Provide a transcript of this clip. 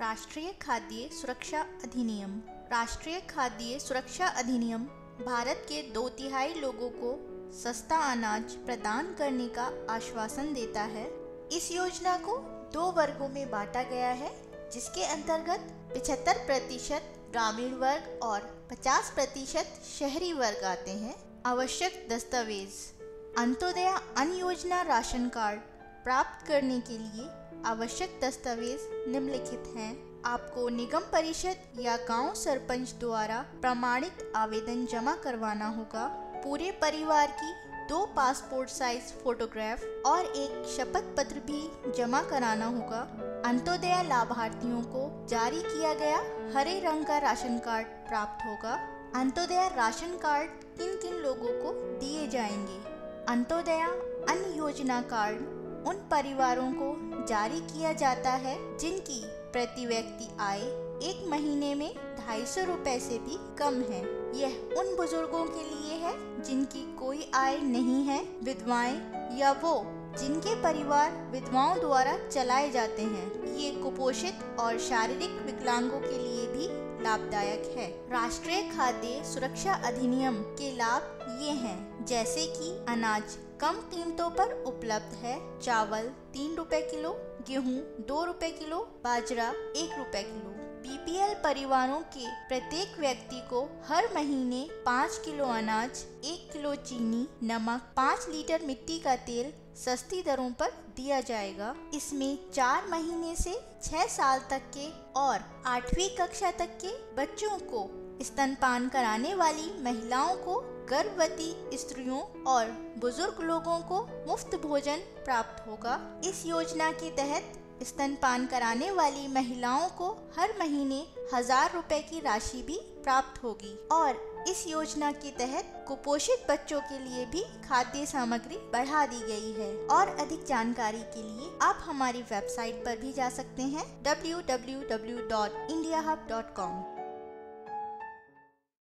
राष्ट्रीय खाद्य सुरक्षा अधिनियम। राष्ट्रीय खाद्य सुरक्षा अधिनियम भारत के 2/3 लोगों को सस्ता अनाज प्रदान करने का आश्वासन देता है। इस योजना को 2 वर्गों में बांटा गया है, जिसके अंतर्गत 75% ग्रामीण वर्ग और 50% शहरी वर्ग आते हैं। आवश्यक दस्तावेज। अंत्योदय अन्न योजना राशन कार्ड प्राप्त करने के लिए आवश्यक दस्तावेज निम्नलिखित हैं। आपको निगम परिषद या गांव सरपंच द्वारा प्रमाणित आवेदन जमा करवाना होगा। पूरे परिवार की 2 पासपोर्ट साइज फोटोग्राफ और एक शपथ पत्र भी जमा कराना होगा। अंत्योदय लाभार्थियों को जारी किया गया हरे रंग का राशन कार्ड प्राप्त होगा। अंत्योदय राशन कार्ड किन किन लोगों को दिए जाएंगे? अंत्योदय अन्न योजना कार्ड उन परिवारों को जारी किया जाता है जिनकी प्रति व्यक्ति आय 1 महीने में 250 रुपए से भी कम है। यह उन बुजुर्गों के लिए है जिनकी कोई आय नहीं है, विधवाएं या वो जिनके परिवार विधवाओं द्वारा चलाए जाते हैं। ये कुपोषित और शारीरिक विकलांगों के लिए भी लाभदायक है। राष्ट्रीय खाद्य सुरक्षा अधिनियम के लाभ ये हैं, जैसे कि अनाज कम कीमतों पर उपलब्ध है। चावल 3 रुपए किलो, गेहूं 2 रुपए किलो, बाजरा 1 रुपए किलो। बीपीएल परिवारों के प्रत्येक व्यक्ति को हर महीने 5 किलो अनाज, 1 किलो चीनी, नमक, 5 लीटर मिट्टी का तेल सस्ती दरों पर दिया जाएगा। इसमें 4 महीने से 6 साल तक के और 8वीं कक्षा तक के बच्चों को, स्तनपान कराने वाली महिलाओं को, गर्भवती स्त्रियों और बुजुर्ग लोगों को मुफ्त भोजन प्राप्त होगा। इस योजना के तहत स्तनपान कराने वाली महिलाओं को हर महीने 1000 रुपए की राशि भी प्राप्त होगी और इस योजना के तहत कुपोषित बच्चों के लिए भी खाद्य सामग्री बढ़ा दी गई है। और अधिक जानकारी के लिए आप हमारी वेबसाइट पर भी जा सकते हैं www.indiahub.com।